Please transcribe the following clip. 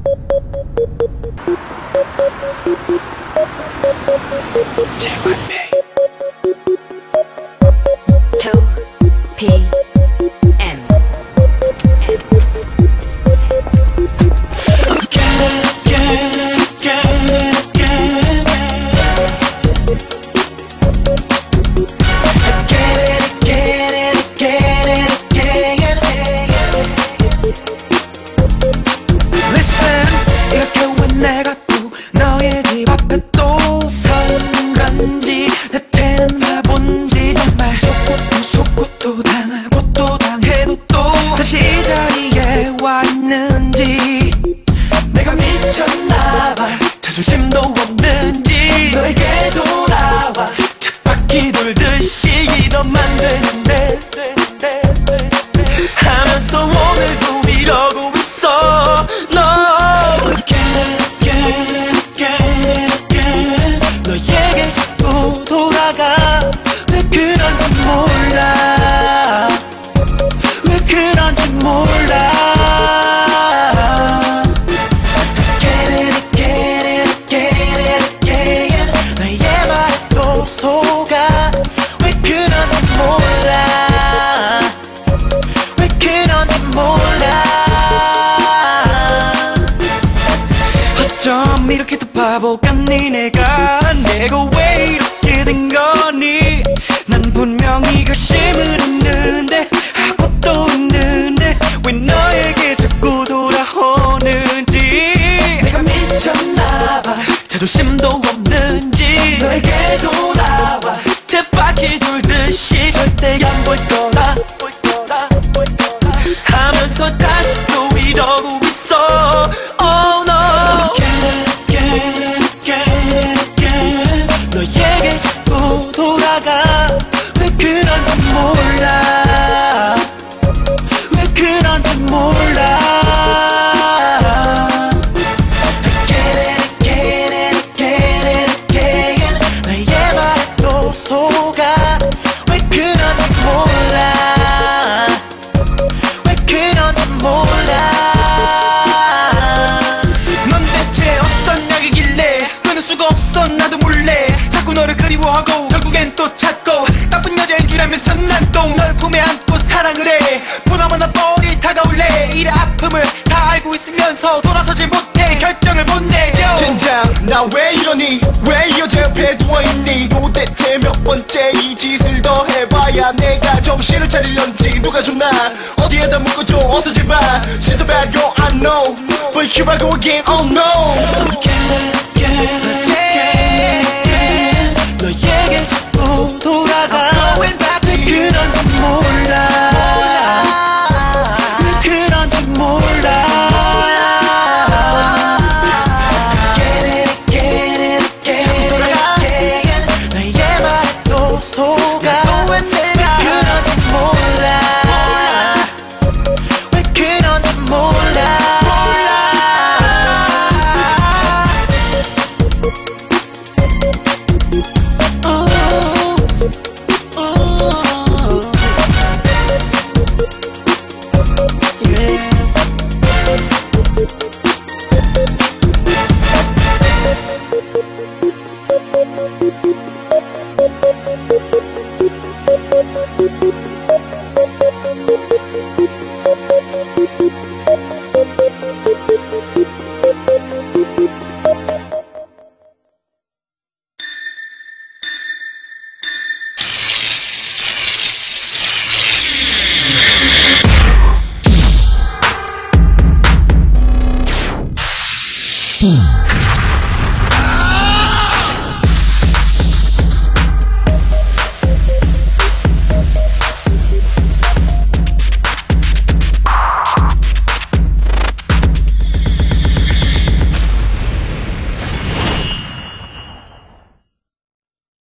자존심도 없는지 너에게 돌아와 쳇바퀴 돌듯이 이러면 안 되는데 하면서 오늘도 이러고 있어. No 너에게 자꾸 돌아가. 왜 그런지 몰라, 왜 그런지 몰라. 어쩜 이렇게도 바보 같니 내가 왜 이렇게 된 거니. 난 분명히 결심을 했는데 하고 또 있는데 왜 너에게 자꾸 돌아오는지. 내가 미쳤나봐. 자존심도 없는지 너에게 돌아와 쳇바퀴 돌듯이 절대 안 볼 거라 하면서 다시 또 이러고 있어. Oh no 너에게 자꾸 돌아가. 왜 그런지 몰라, 왜 그런지 몰라. 너의 말에 또 속아. 왜 그런지 몰라, 왜 그런지 몰라. 넌 대체 어떤 약이길래 끊을 수가 없어. 나도 몰래 자꾸 너를 그리워하고 결국엔 또 찾고 나쁜 여자인 줄 알면서 난 또 널 품에 안고 사랑을 해. 보나마나 뻔히 다가올래. 이 아픔을 다 알고 있으면서 돌아서질 못해. 결정을 못 내려. 젠장 나 왜 이러니, 왜 이 여자 옆에 누워있니. 도대체 몇 번째 이 짓을 더 해봐야 내가 정신을 차리려는지. 누가 좀 나 어디에다 묶어줘 어서 제발. She's a bad girl I know, but here I go again. Oh no